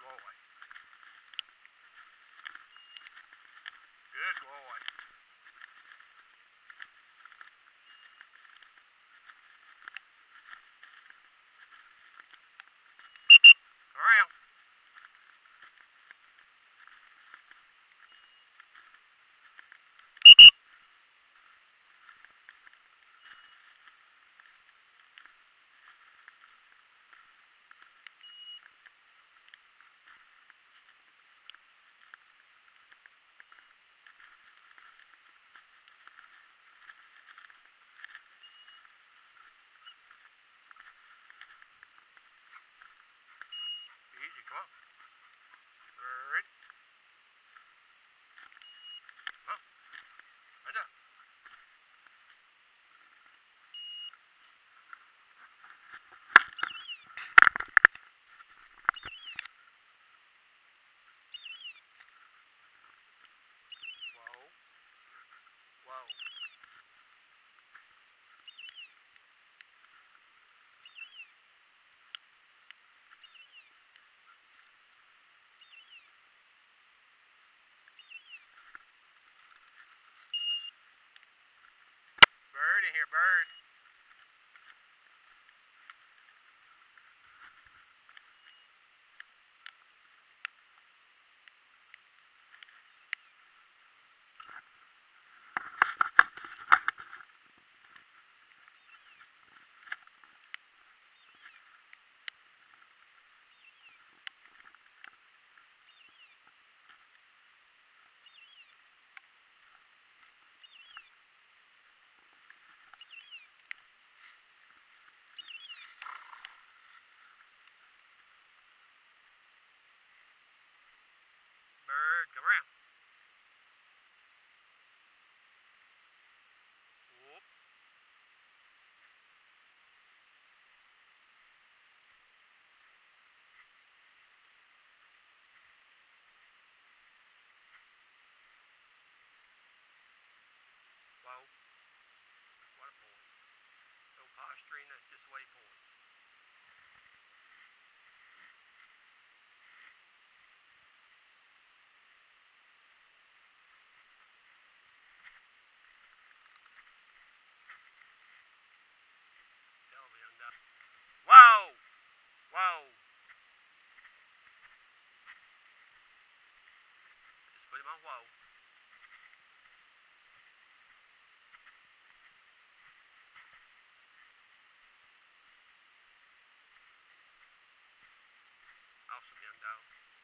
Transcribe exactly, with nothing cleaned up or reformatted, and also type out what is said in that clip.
boy. Good boy. Around. Easy, come on. Ready? Come on. Right up. Whoa. Whoa. Bird in here, bird. Bird, come around. Whoop. Whoa. What a boy. No posturing, that's just waypoints. Tell me I'm done. Whoa! Whoa! Just put him on whoa. Awesome young dog.